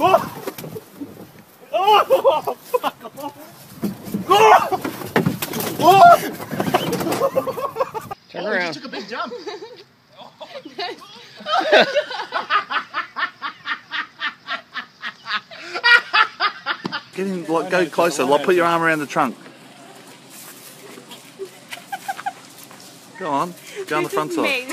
Oh, fuck off. Oh! Turn around. You took a big jump. Get in, like, go closer. Like, put your arm around the trunk. Go on. Go on the front side.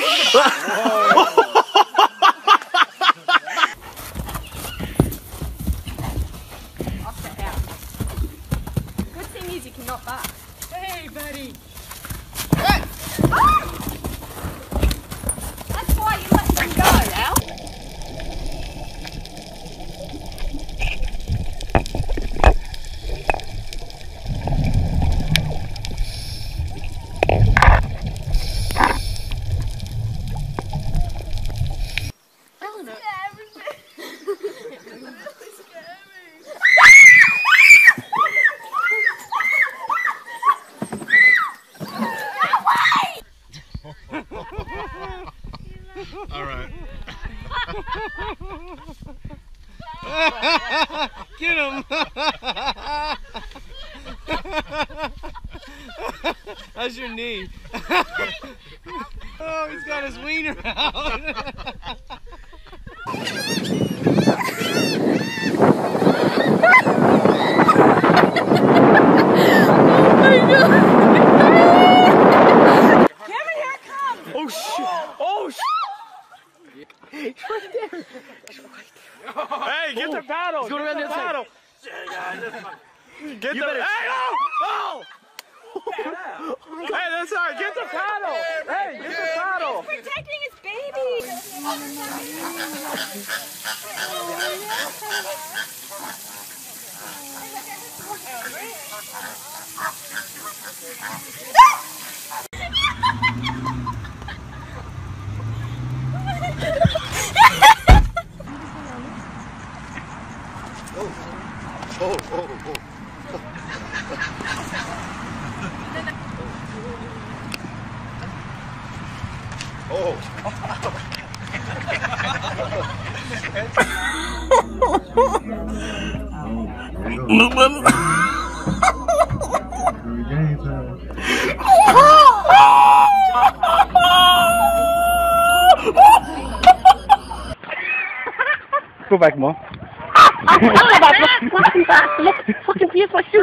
Good thing is you cannot back. Hey, buddy. Hey! Ah! That's why you let them go, Al. All right. Get him! How's your knee? Oh, he's got his wiener out. Oh shit! Oh shit! He's right there. Hey, get the paddle! Get the paddle! Get the paddle! Hey, oh! Oh! Hey, that's alright. Get the paddle! Hey, get the paddle! He's protecting his baby. Oh. Go back, Mom. Fucking back. Look, fucking piece my shoe.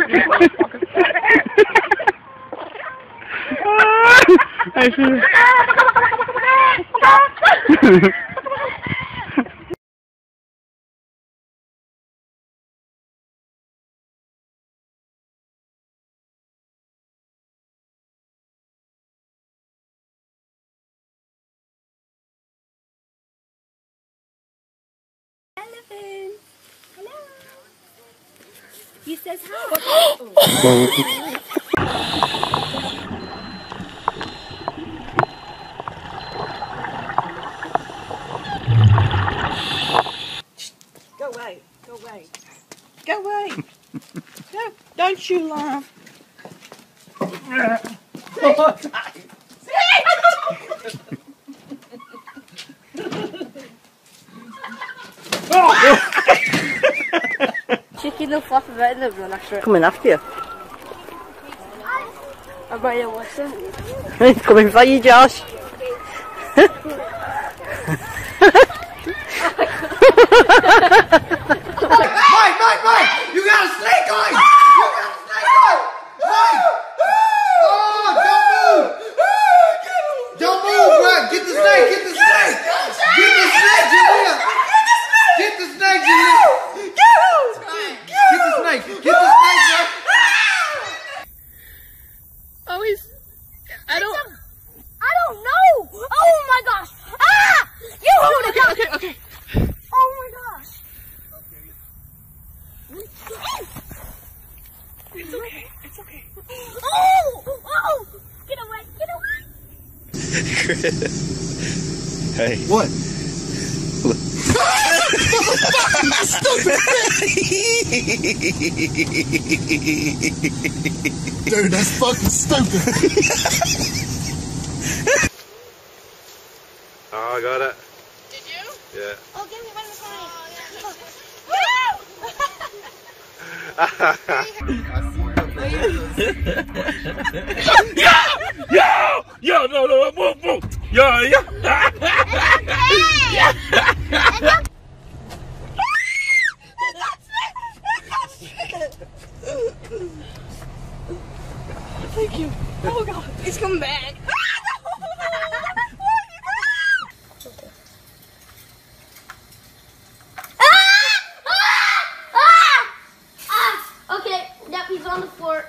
I see. Elephant. Hello. He says hi. Go away. Go away. Go away. No, don't you laugh. Chicken will flop about in the run after it. Coming after you. I bet you listen. He's coming for you, Josh. Mike! You got a snake on! You got a snake on! Mike! Oh, don't move, bro! Get the snake! Get the snake, Julia! Get the snake, Julia! Get the snake, bro! Oh, he's... I don't know! Oh my gosh! Ah! You hold it! Okay. Oh my gosh! It's okay. Oh! Get away! Hey. What? Dude, that's fucking stupid. Oh, I got it. Did you? Yeah. Oh, give me one of the Yo, no, boom. Yo. Thank you. Oh God, he's coming back. Okay, yep, he's on the floor.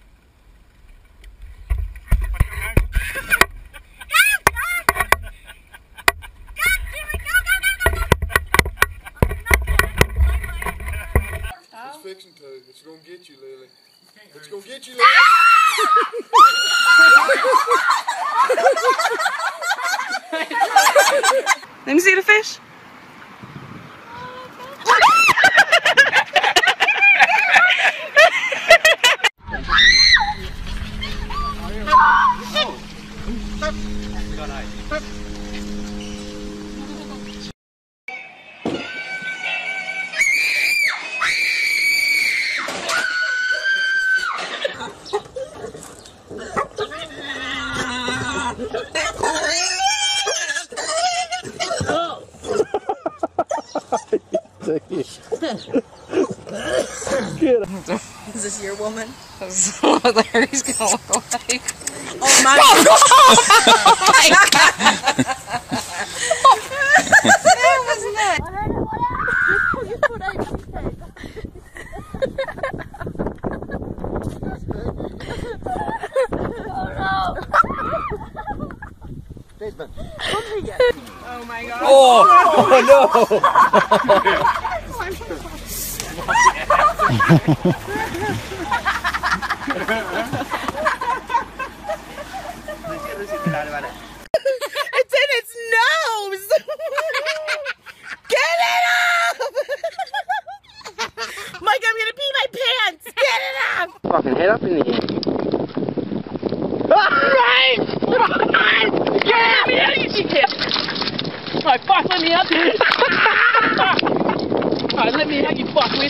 It's fixing to. It's gonna get you, Lily. It's gonna get you, Lily. Let me see the fish. Is this your woman? There he's gonna walk away. Oh my God! That was nuts. Oh my God! Oh no! It's in its nose! Get it up! Mike, I'm gonna pee my pants! Get it up! Fucking head up in the air. Get me out of here, kid! Alright, fuck, let me out. Alright, let me out, you fuckwit.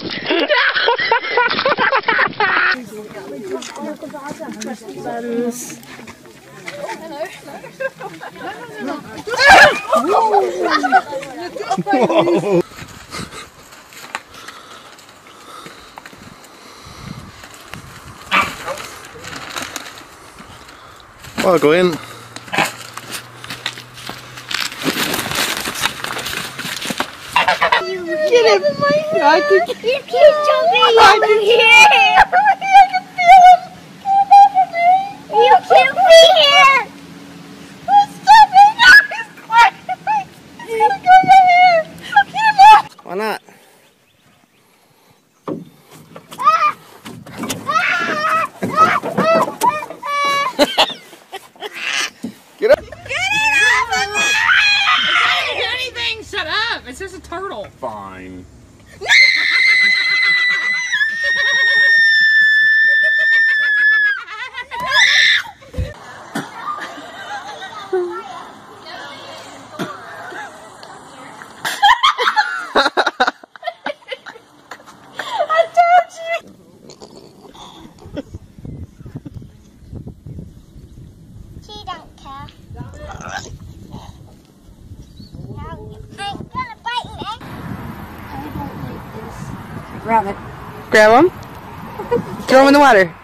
I'll go in. Get him! I can keep jumping over here! I can feel him! Get over me! You can't be here! Stop it! No, he's climbing! He's gonna go over here! Get him off! Why not? Get up! Get it off of me! It doesn't do anything! Shut up! It's just a turtle. Fine. She don't care. I'm gonna bite me. I don't like this. Grab him. Throw him in the water.